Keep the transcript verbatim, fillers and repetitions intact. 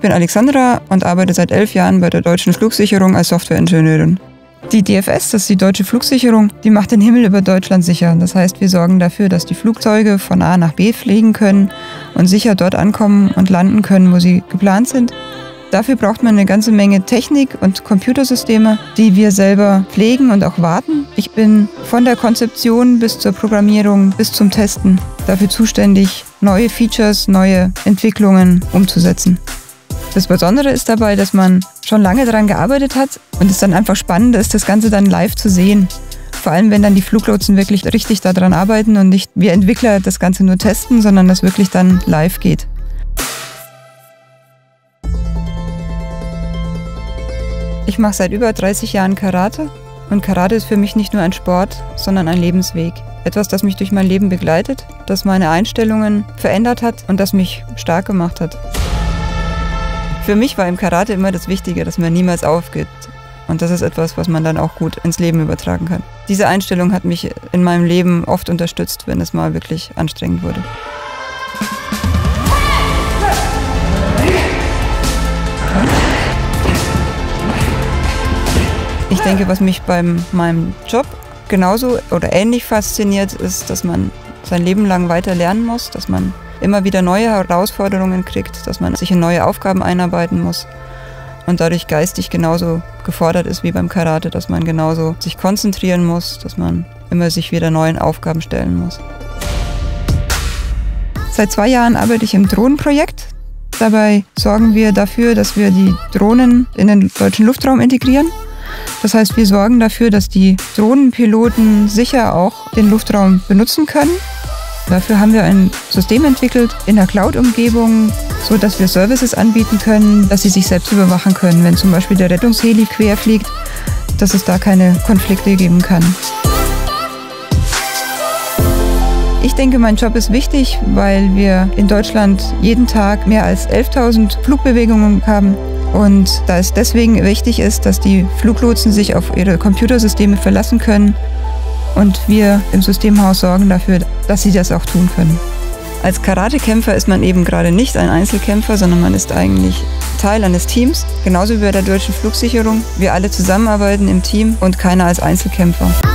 bin Alexandra und arbeite seit elf Jahren bei der Deutschen Flugsicherung als Softwareingenieurin. Die D F S, das ist die Deutsche Flugsicherung, die macht den Himmel über Deutschland sicher. Das heißt, wir sorgen dafür, dass die Flugzeuge von A nach B fliegen können und sicher dort ankommen und landen können, wo sie geplant sind. Dafür braucht man eine ganze Menge Technik und Computersysteme, die wir selber pflegen und auch warten. Ich bin von der Konzeption bis zur Programmierung bis zum Testen dafür zuständig, neue Features, neue Entwicklungen umzusetzen. Das Besondere ist dabei, dass man schon lange daran gearbeitet hat und es dann einfach spannend ist, das Ganze dann live zu sehen. Vor allem, wenn dann die Fluglotsen wirklich richtig daran arbeiten und nicht wir Entwickler das Ganze nur testen, sondern das wirklich dann live geht. Ich mache seit über dreißig Jahren Karate und Karate ist für mich nicht nur ein Sport, sondern ein Lebensweg. Etwas, das mich durch mein Leben begleitet, das meine Einstellungen verändert hat und das mich stark gemacht hat. Für mich war im Karate immer das Wichtige, dass man niemals aufgibt. Und das ist etwas, was man dann auch gut ins Leben übertragen kann. Diese Einstellung hat mich in meinem Leben oft unterstützt, wenn es mal wirklich anstrengend wurde. Ich denke, was mich bei meinem Job genauso oder ähnlich fasziniert, ist, dass man sein Leben lang weiter lernen muss, dass man immer wieder neue Herausforderungen kriegt, dass man sich in neue Aufgaben einarbeiten muss und dadurch geistig genauso gefordert ist wie beim Karate, dass man genauso sich konzentrieren muss, dass man immer sich wieder neuen Aufgaben stellen muss. Seit zwei Jahren arbeite ich im Drohnenprojekt. Dabei sorgen wir dafür, dass wir die Drohnen in den deutschen Luftraum integrieren. Das heißt, wir sorgen dafür, dass die Drohnenpiloten sicher auch den Luftraum benutzen können. Dafür haben wir ein System entwickelt in der Cloud-Umgebung, so dass wir Services anbieten können, dass sie sich selbst überwachen können, wenn zum Beispiel der Rettungsheli querfliegt, dass es da keine Konflikte geben kann. Ich denke, mein Job ist wichtig, weil wir in Deutschland jeden Tag mehr als elftausend Flugbewegungen haben. Und da es deswegen wichtig ist, dass die Fluglotsen sich auf ihre Computersysteme verlassen können und wir im Systemhaus sorgen dafür, dass sie das auch tun können. Als Karatekämpfer ist man eben gerade nicht ein Einzelkämpfer, sondern man ist eigentlich Teil eines Teams, genauso wie bei der Deutschen Flugsicherung. Wir alle zusammenarbeiten im Team und keiner als Einzelkämpfer.